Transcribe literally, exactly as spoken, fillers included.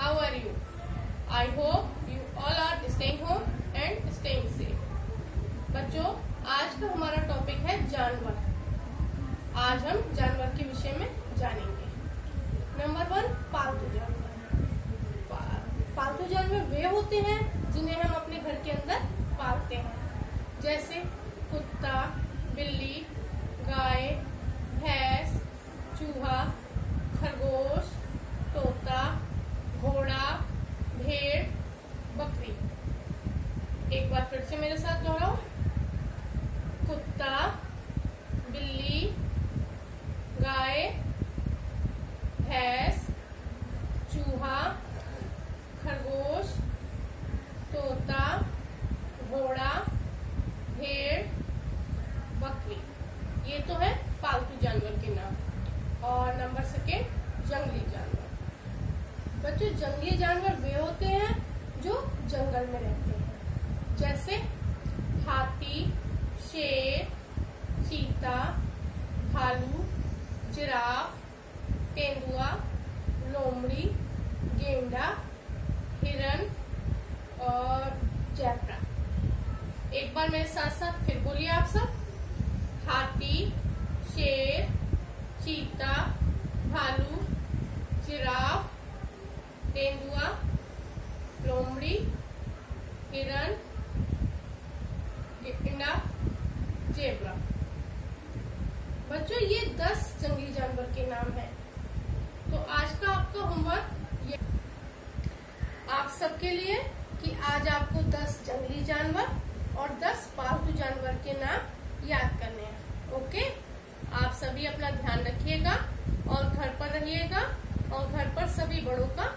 How are you? I hope you all are staying home and staying safe. बच्चों, आज का हमारा topic है जानवर। आज हम जानवर के विषय में जानेंगे। नंबर वन, पालतू जानवर। पालतू जानवर वे होते हैं जिन्हें हम अपने घर के अंदर पालते हैं, जैसे कुत्ता, बिल्ली, गाय, भैंस, चूहा, खरगोश, तोता, घोड़ा, भेड़, बकरी। एक बार फिर से मेरे साथ दोहराओ। कुत्ता, बिल्ली, गाय, भैंस, चूहा, खरगोश, तोता, घोड़ा, भेड़, बकरी। ये तो है पालतू जानवर के नाम। और नंबर सेकेंड, जंगली जानवर। बच्चों, जंगली जानवर वे होते हैं जो जंगल में रहते हैं, जैसे हाथी, शेर, चीता, भालू, जिराफ, तेंदुआ, लोमड़ी, गेंडा, हिरन और ज़ेब्रा। एक बार मेरे साथ साथ फिर बोलिए आप सब। हाथी, शेर, चीता, भालू, जिराफ, तेंदुआ, लोमड़ी, हिरन, गेंडा, ज़ेब्रा। बच्चों, ये दस जंगली जानवर के नाम हैं। तो आज का आपका होमवर्क ये आप सबके लिए कि आज आपको दस जंगली जानवर और दस पालतू जानवर के नाम याद करने हैं। ओके, आप सभी अपना ध्यान रखिएगा और घर पर रहिएगा और घर पर सभी बड़ों का